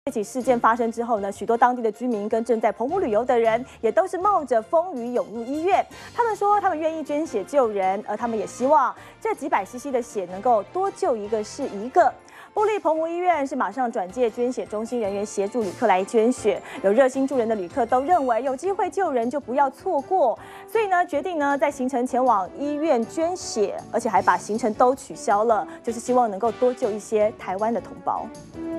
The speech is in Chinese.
这起事件发生之后呢，许多当地的居民跟正在澎湖旅游的人，也都是冒着风雨涌入医院。他们说，他们愿意捐血救人，而他们也希望这几百 CC 的血能够多救一个是一个。部立澎湖医院是马上转介捐血中心人员协助旅客来捐血，有热心助人的旅客都认为有机会救人就不要错过，所以呢决定呢在行程前往医院捐血，而且还把行程都取消了，就是希望能够多救一些台湾的同胞。